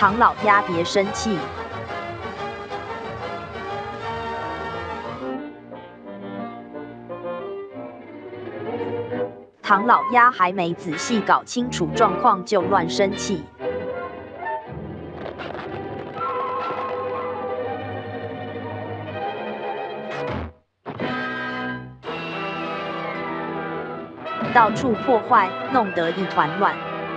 唐老鸭别生气。唐老鸭还没仔细搞清楚状况就乱生气。到处破坏，弄得一团乱。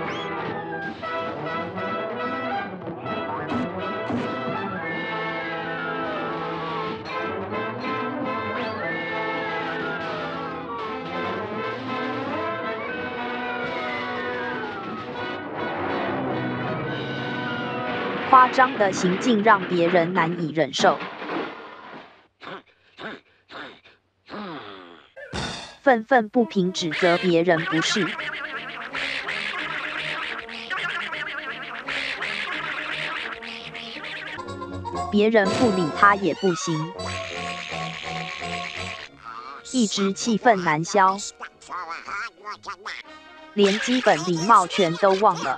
夸张的行径让别人难以忍受。愤愤不平，指责别人不是。别人不理他也不行，一直气愤难消，连基本礼貌全都忘了，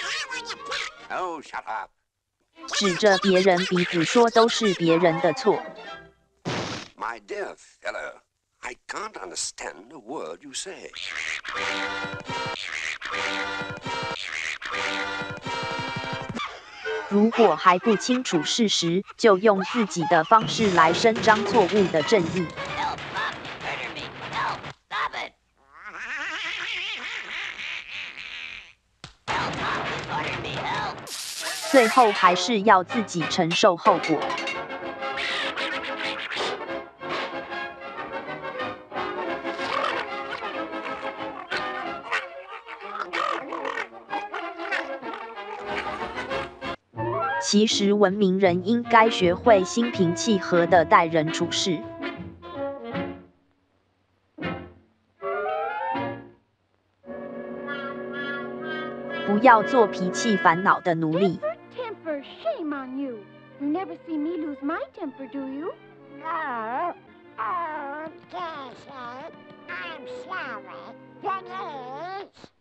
指着别人鼻子说都是别人的错。 My dear fellow, I can't understand a word you say. 如果还不清楚事实，就用自己的方式来伸张错误的正义。最后还是要自己承受后果。其实文明人应该学会心平气和地待人处事，不要做脾气烦恼的奴隶。 Shame on you! You never see me lose my temper, do you? No. Oh, Cassie, I'm sorry. Denise.